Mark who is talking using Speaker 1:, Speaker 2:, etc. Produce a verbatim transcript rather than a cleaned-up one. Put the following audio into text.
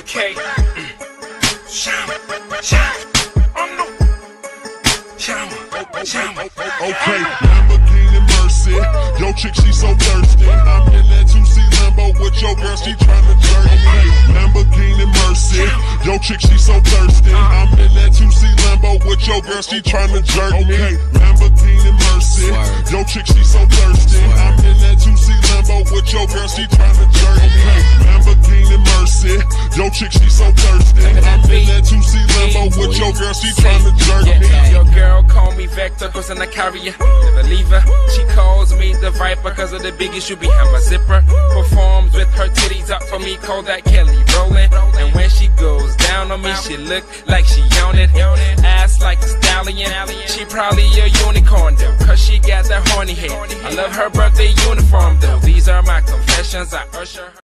Speaker 1: Okay. Shama, shama, oh no. Shama, shama.
Speaker 2: Okay, Lamborghini Mercy. Yo chick, she so thirsty. I'm in that two C Lambo with your girl, she tryna jerk me. Lamborghini Mercy. Yo chick, she so thirsty. I'm in that two C Lambo with your girl, she tryna jerk me. Lamborghini Mercy. Yo chick, she so thirsty. I'm in that two C Lambo with your girl, she tryna jerk me. Lamborghini Mercy. Yo chick, she so thirsty. I'm in that two C Lambo with your girl, she tryna jerk me.
Speaker 1: Your girl call me Vector, cause I carry her. Never leave her. She calls me the Viper, cause of the big issue behind my zipper. Performs with her titties up for me, call that Kelly Rowland. And when she goes down on me, she look like she yawning. Ass like a stallion. She probably a unicorn though, cause she got that horny head. I love her birthday uniform though. These are my confessions, I usher her.